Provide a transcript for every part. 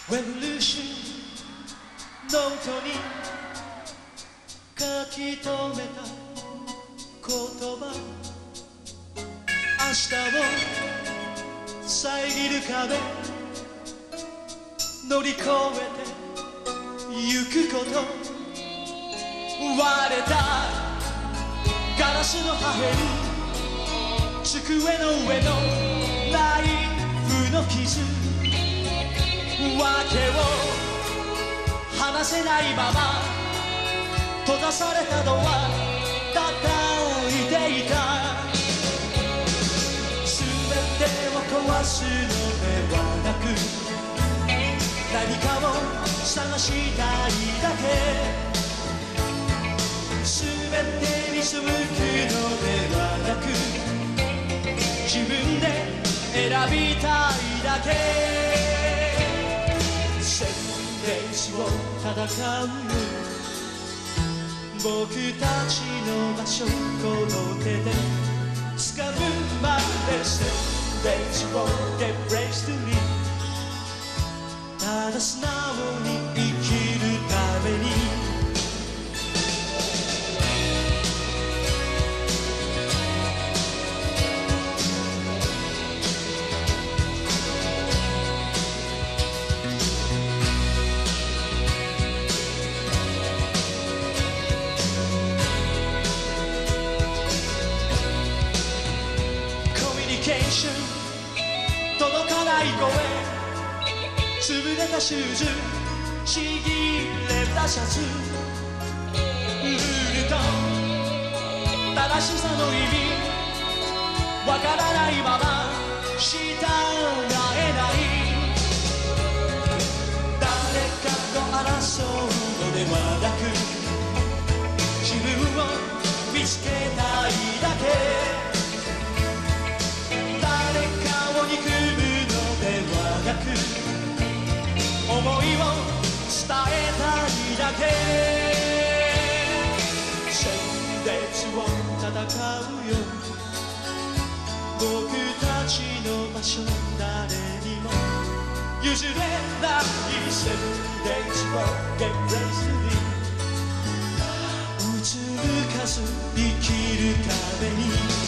レボリューションノートに書き留めた言葉、明日を遮る壁乗り越えてゆくこと、割れたガラスの破片、机の上のナイフの傷、訳を話せないまま閉ざされたドア叩いていた。全てを壊すのではなく、何かを探したいだけ。全てに背くのではなく、自分で選びたいだけ。戦を戦うよ、僕たちの場所、この手で掴むまで。Days won't get place to live、 ただ素直に生きるために。届かない声、潰れたシューズ、ちぎれたシャツ、ルールと正しさの意味わからないまま従えない。誰かと争うのではなく、自分を見つけたいだけ。思いを伝えたいだけ。戦列を戦うよ、僕たちの場所、誰にも譲れない。戦列を Get place to live、 うつむかず生きるために。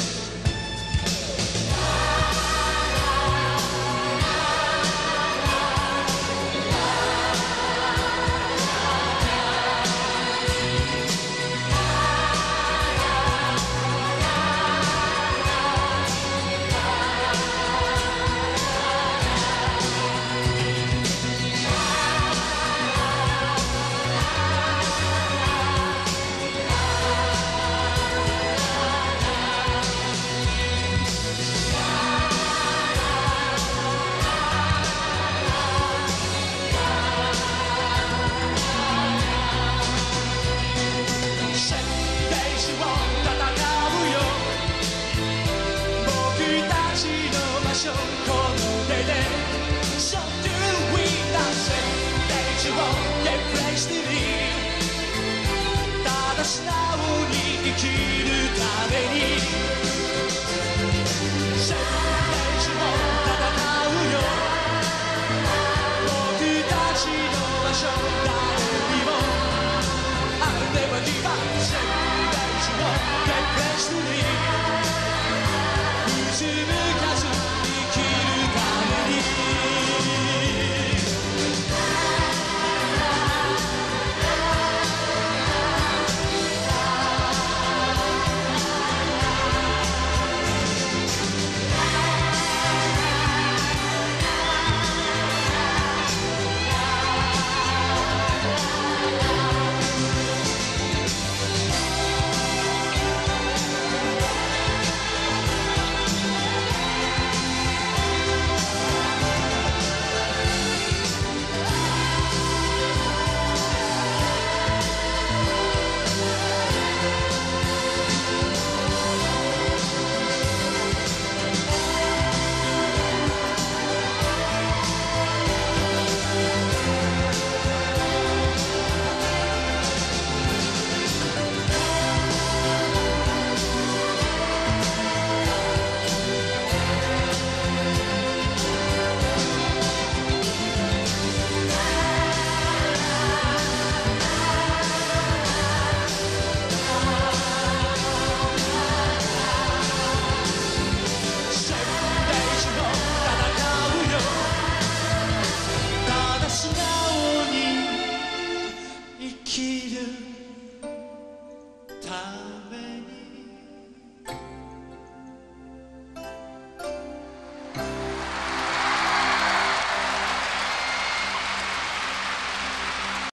この手で So do we not say that you won't get place to live、 ただ素直に生きるために。